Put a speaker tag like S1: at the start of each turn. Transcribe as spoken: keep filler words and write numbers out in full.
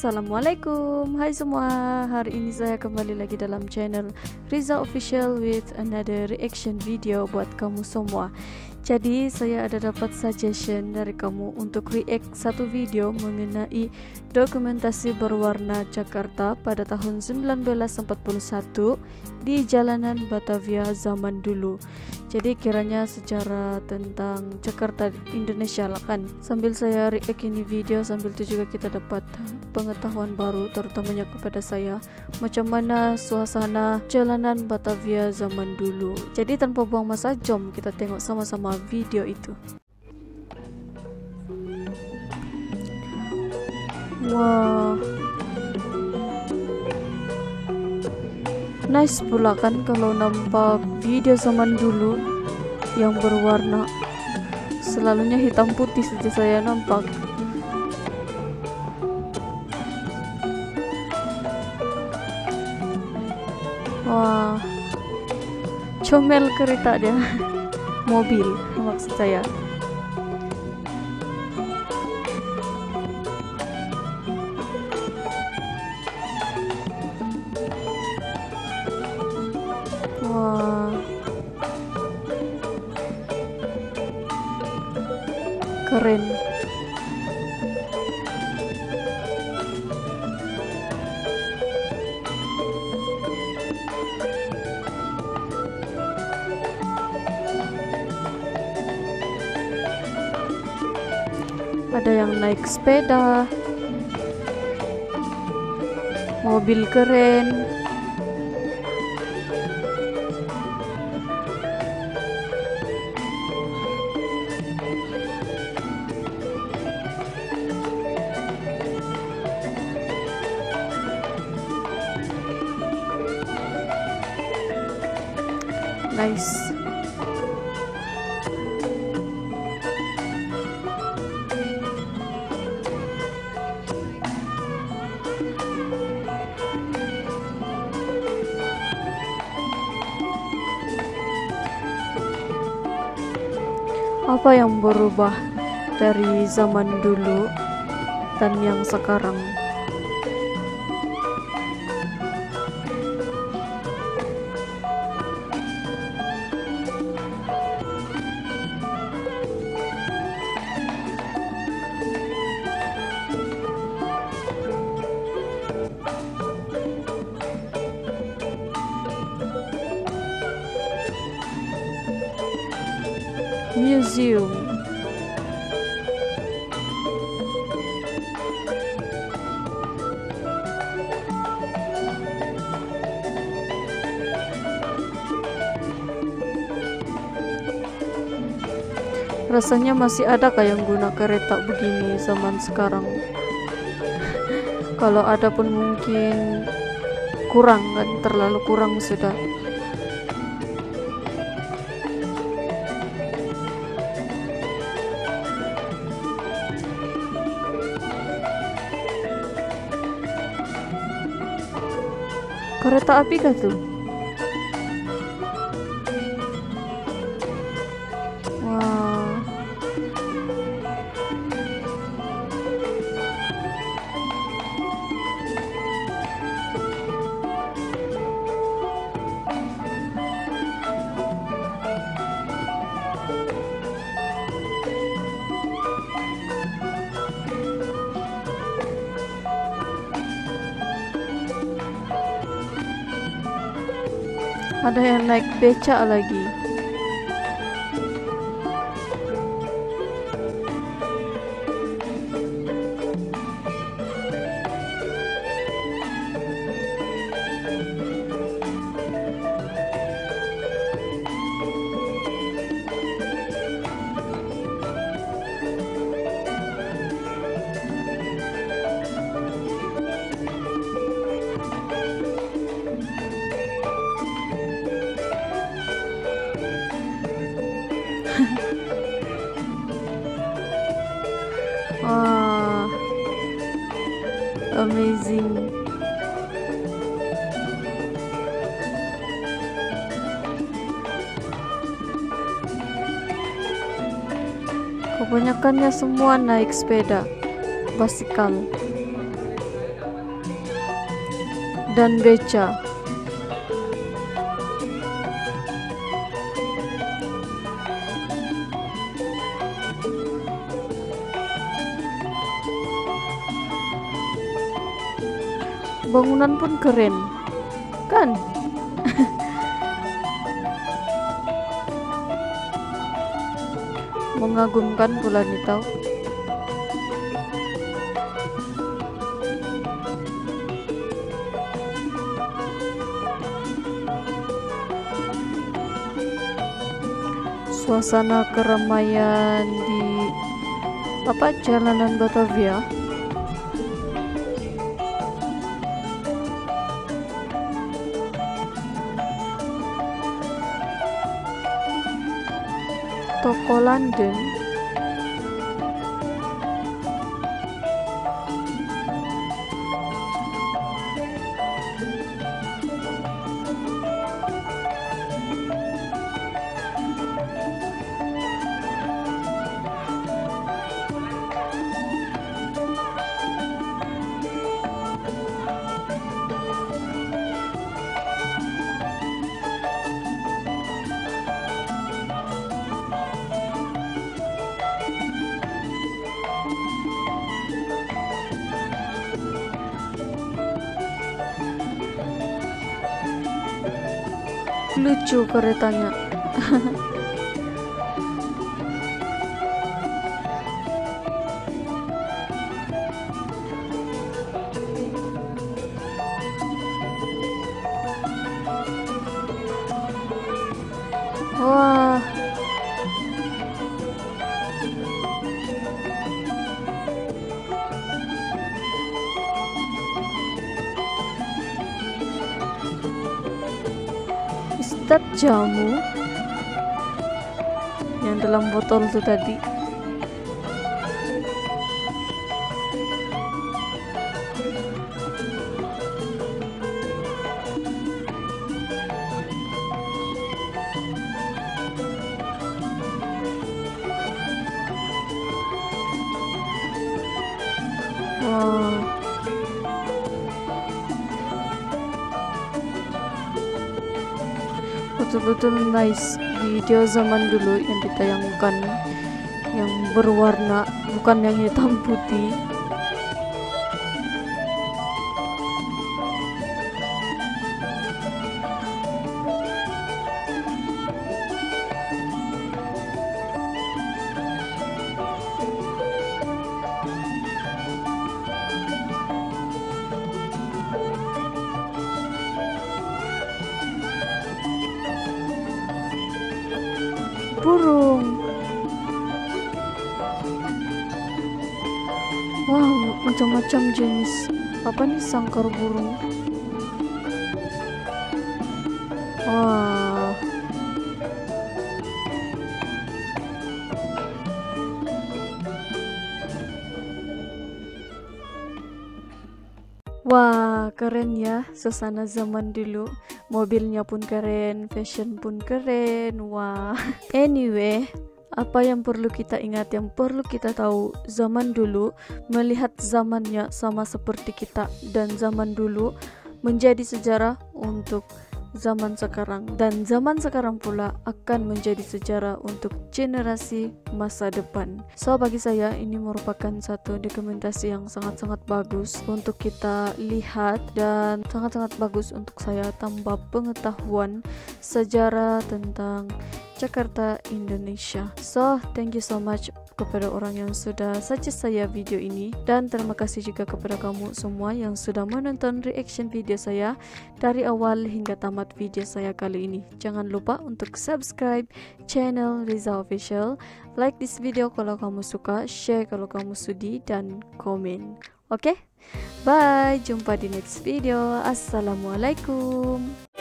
S1: Assalamualaikum, hai semua. Hari ini saya kembali lagi dalam channel Riza Official with another reaction video buat kamu semua. Jadi saya ada dapat suggestion dari kamu untuk react satu video mengenai dokumentasi berwarna Jakarta pada tahun seribu sembilan ratus empat puluh satu di jalanan Batavia zaman dulu. Jadi kiranya secara tentang Jakarta Indonesia lah kan. Sambil saya react ini video, sambil itu juga kita dapat pengetahuan baru terutamanya kepada saya macam mana suasana jalanan Batavia zaman dulu. Jadi tanpa buang masa, jom kita tengok sama-sama video itu. Wah, nice pula kan kalau nampak video zaman dulu yang berwarna. Selalunya hitam putih saja saya nampak. Wah, comel kereta dia. Mobil maksud saya. Wah, keren. Ada yang naik sepeda, mobil keren. Nice. Apa yang berubah dari zaman dulu dan yang sekarang? Museum. Rasanya masih ada kah yang guna kereta begini zaman sekarang? Kalau ada pun mungkin kurang kan, terlalu kurang sudah. Kereta api kah tuh? Wah. Ada yang naik becak lagi. Wah, amazing. Kebanyakannya semua naik sepeda, basikal. dan beca. Bangunan pun keren, kan? Mengagumkan pula nih tau. Suasana keramaian di apa jalanan Batavia. Toko London. Lucu keretanya. Wah, Ustad jamu yang dalam botol itu tadi. Wah, betul-betul nice video zaman dulu yang ditayangkan, yang berwarna, bukan yang hitam putih. Burung. Wow, macam-macam jenis. Apa nih, sangkar burung? Wah, wah, keren ya suasana zaman dulu. Mobilnya pun keren, fashion pun keren. Wah. Anyway, apa yang perlu kita ingat, yang perlu kita tahu, zaman dulu melihat zamannya sama seperti kita, dan zaman dulu menjadi sejarah untuk zaman sekarang, dan zaman sekarang pula akan menjadi sejarah untuk generasi masa depan. So bagi saya ini merupakan satu dokumentasi yang sangat-sangat bagus untuk kita lihat, dan sangat-sangat bagus untuk saya tambah pengetahuan sejarah tentang Jakarta, Indonesia. So thank you so much kepada orang yang sudah suggest saya video ini, dan terima kasih juga kepada kamu semua yang sudah menonton reaction video saya dari awal hingga tamat video saya kali ini. Jangan lupa untuk subscribe channel Riza Official, like this video kalau kamu suka, share kalau kamu sudi, dan komen. Oke, okay? Bye, jumpa di next video. Assalamualaikum.